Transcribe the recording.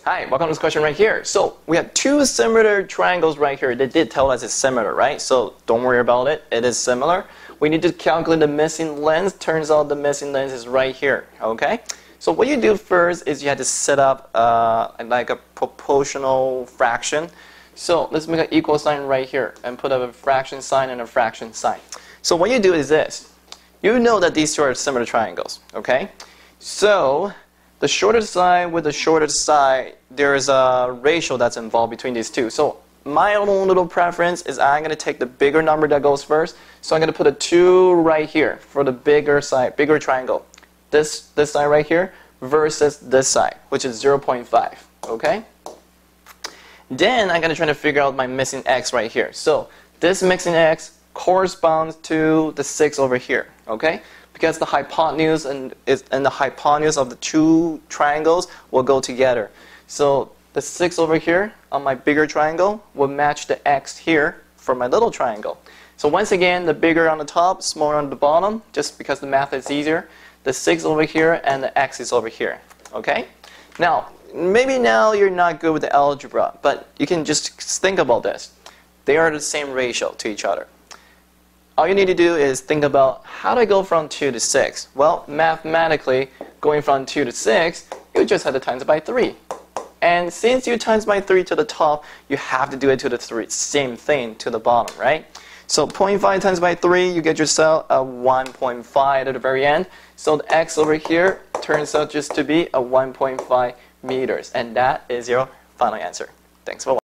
Hi, welcome to this question right here. So we have two similar triangles right here. They did tell us it's similar, right? So don't worry about it. It is similar. We need to calculate the missing length. Turns out the missing length is right here, okay? So what you do first is you have to set up like a proportional fraction. So let's make an equal sign right here and put up a fraction sign and a fraction sign. So what you do is this. You know that these two are similar triangles, okay? So the shortest side with the shortest side, there is a ratio that's involved between these two. So my own little preference is I'm going to take the bigger number that goes first. So I'm going to put a 2 right here for the bigger side, bigger triangle. This side right here versus this side, which is 0.5, okay? Then I'm going to try to figure out my missing x right here. So this missing x corresponds to the 6 over here, okay? Because the hypotenuse and the hypotenuse of the two triangles will go together. So the 6 over here on my bigger triangle will match the x here for my little triangle. So once again, the bigger on the top, smaller on the bottom, just because the math is easier. The 6 over here and the x is over here, okay? Now, maybe now you're not good with the algebra, but you can just think about this. They are the same ratio to each other. All you need to do is think about how do I go from 2 to 6? Well, mathematically, going from 2 to 6, you just have to times it by 3. And since you times by 3 to the top, you have to do it to the same thing to the bottom, right? So 0.5 times by 3, you get yourself a 1.5 at the very end. So the x over here turns out just to be a 1.5 meters. And that is your final answer. Thanks for watching.